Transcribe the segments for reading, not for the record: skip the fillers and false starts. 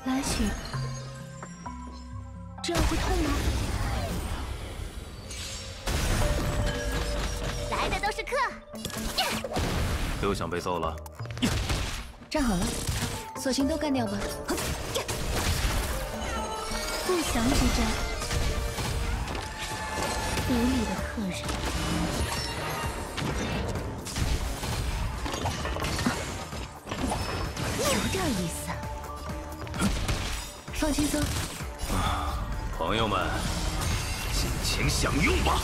来许，这样会痛吗？ 来的都是客。 又想被揍了？ 站好了，索性都干掉吧。不祥之战，无礼的客人。有点意思。放轻松。 朋友们，尽情享用吧。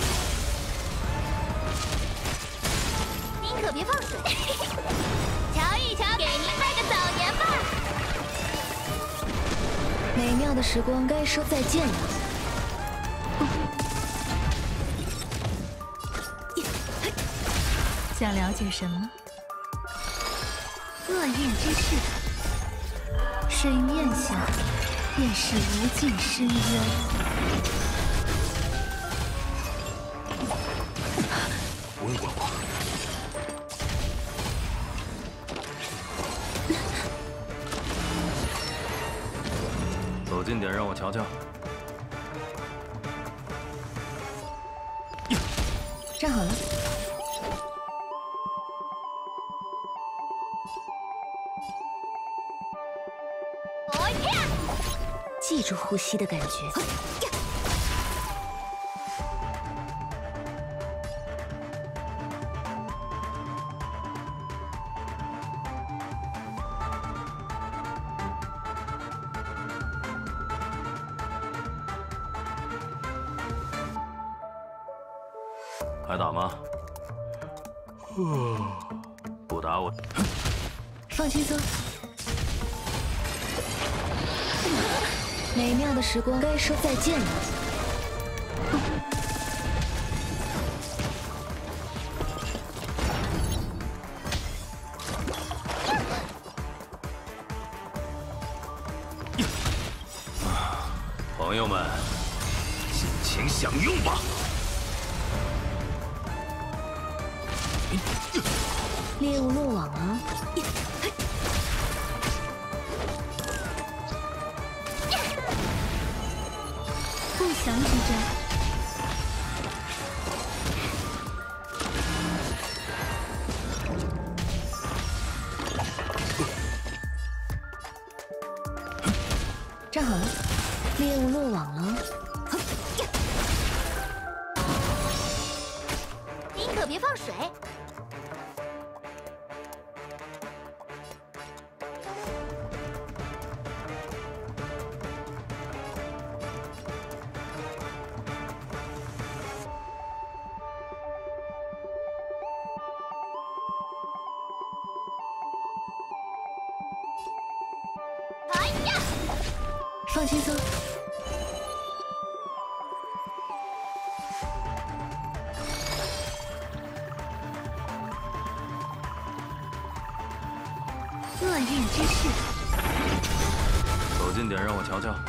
您可别放水，瞧一瞧，给您拜个早年吧。 美妙的时光该说再见了。想了解什么？恶运之事，谁念想，便是无尽深渊。 温管管。 走近点，让我瞧瞧。 站好了。记住呼吸的感觉。 还打吗？不打我。 放轻松。美妙的时光该说再见了。 朋友们，尽情享用吧。 猎物落网了。不祥之战，站好了，猎物落网了。 您可别放水。 放轻松。厄运之事。 走近点，让我瞧瞧。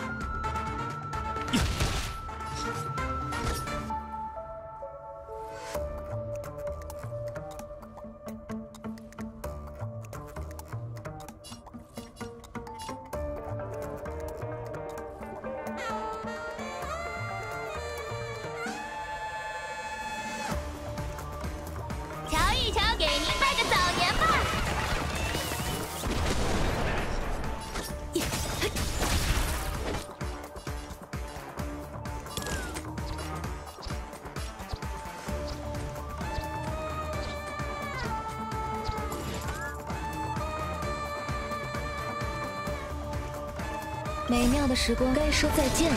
瞧一瞧，给您拜个早年吧。 美妙的时光该说再见了。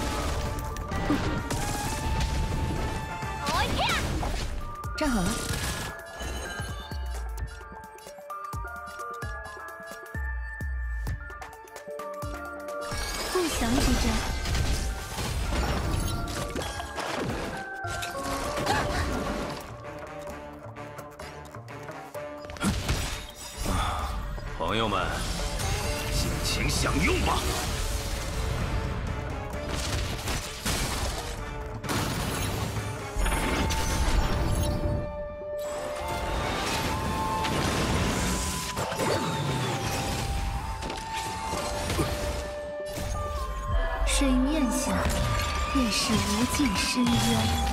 站好了。不祥之战。 朋友们，尽情享用吧。 水面下便是无尽深渊。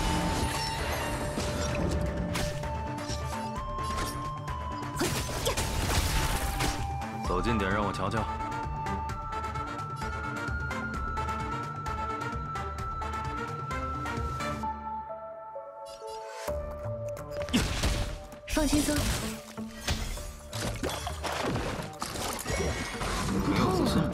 走近点，让我瞧瞧。 放轻松。 不要自信。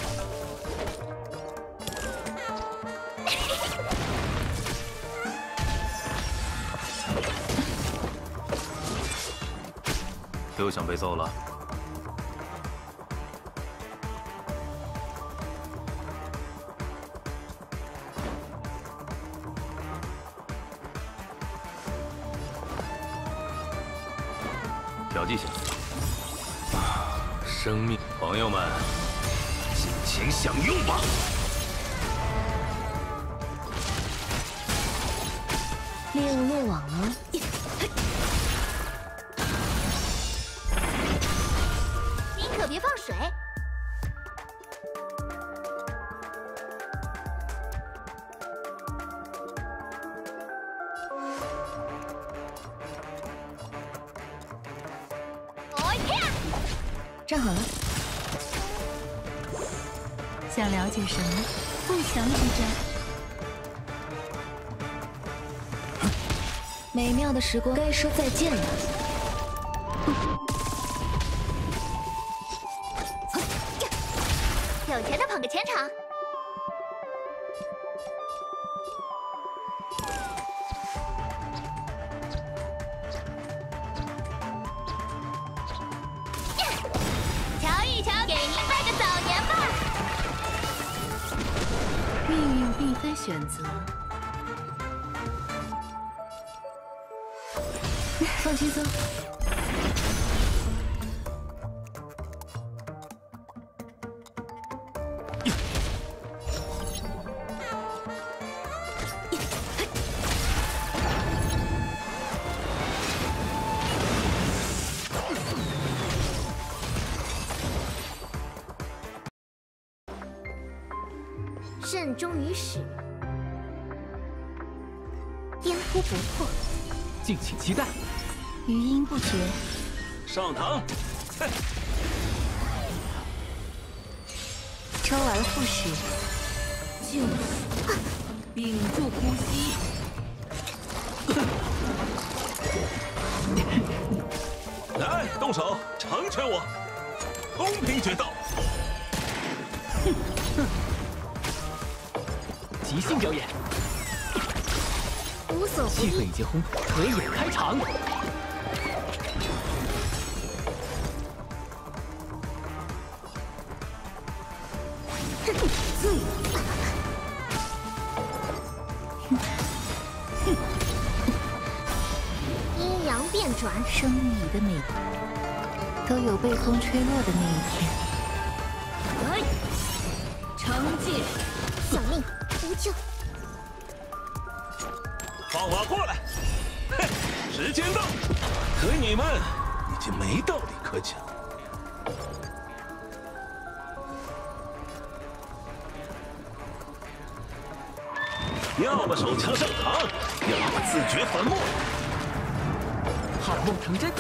又想被揍了？调剂下。生命，朋友们，尽情享用吧！ 猎物落网了。 您可别放水。 站好了。想了解什么？不祥之战。美妙的时光该说再见了。 有钱的捧个钱场。瞧一瞧，给您拜个早年吧。 命运并非选择。放轻松。 慎终于始，颠扑不破， 敬请期待。 余音不绝。 上膛！ 周而复始。 静止，屏住呼吸。 来，动手，成全我！公平决斗。 即兴表演， 无所不气氛意。 已结婚，合演开场。 阴阳变转， 生命里的美，都有被风吹落的那一天。 来，惩戒。 小命无救。 放马过来！哼，时间到，可你们已经没道理可讲。要么手枪上膛，要么自掘坟墓。 好梦成真。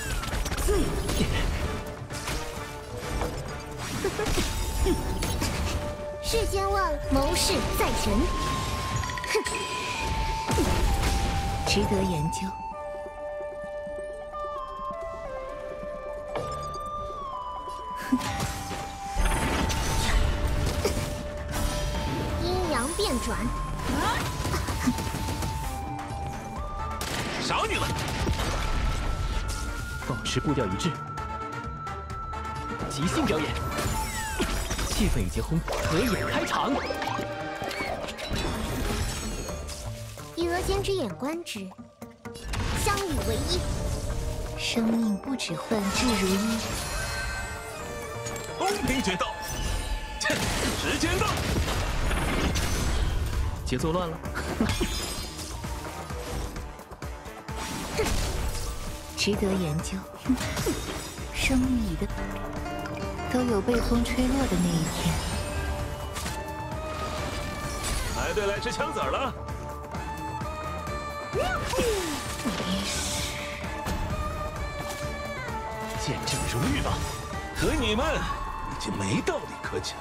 世间万谋事在人。 值得研究。 阴阳变转， 少你了！ 保持步调一致。即兴表演，气氛已结婚，合演开场。 以额间之眼观之，相与为一。 生命不只换质如一。 公平决斗。切，时间到。 节奏乱了。 值得研究。生命里的都有被风吹落的那一天。 排队来吃枪子儿了。 见证荣誉吧。 可你们已经没道理可讲。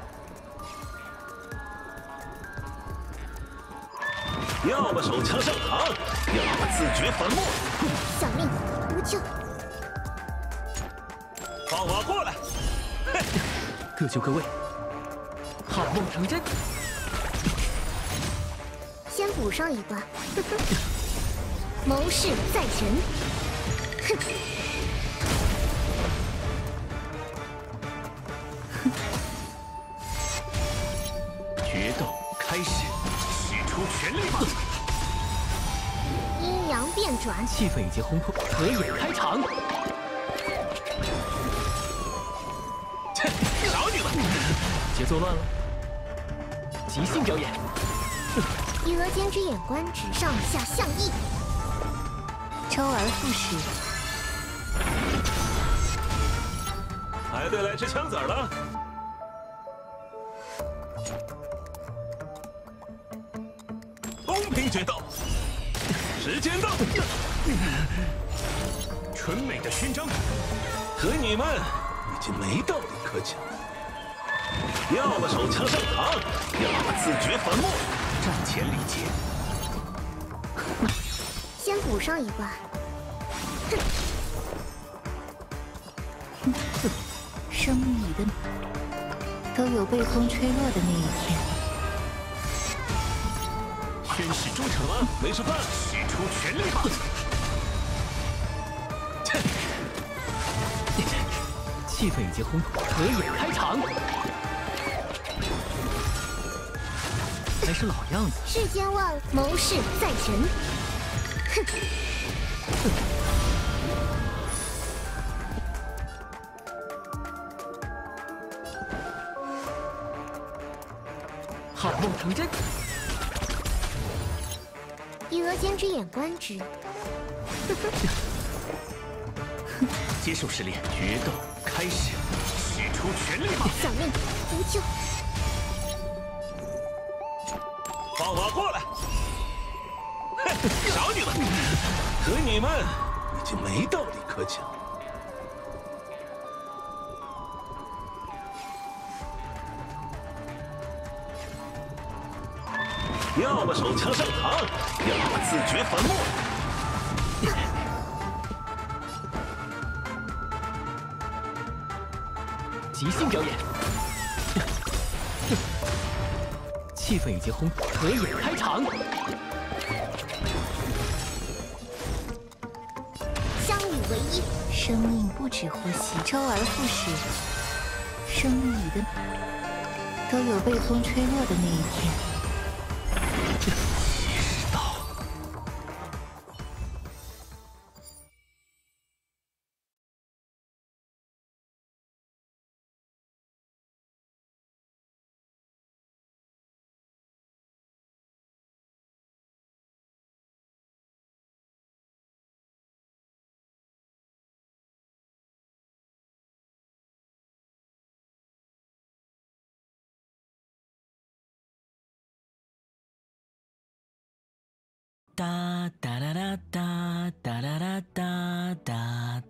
要么手枪上膛，要么自掘坟墓。 小命无救。 放马过来！ 各就各位，好梦成真。 先补上一关。谋事在人。哼。 决斗开始，使出全力吧！ 阴阳变转， 气氛已经烘托，合眼开场。 少你了！ 节奏乱了，即兴表演。 以额间之眼观指，上下相依， 周而复始。 排队来吃枪子儿了。公平决斗，时间到。 纯美的勋章， 可你们已经没道理可讲。要么手枪上膛，要么自掘坟墓。 战前礼节。 先补上一关。 生命里的都有被风吹落的那一天。 宣誓忠诚， 没吃饭， 使出全力吧！气氛已经烘托，合眼开场。还是老样子。 世间万谋事在人。哼。 好梦成真。 以额间之眼观之。 接受试炼，决斗开始，使出全力吧！ 小命无救。 放马过来！少你了！可你们已经没道理可讲。要么手枪上膛，要么自掘坟墓。 即兴表演，气氛已经烘托，合眼开场。 相与为一， 生命不止呼吸，周而复始。生命里的都有被风吹落的那一天。 哒哒啦啦哒哒啦啦哒哒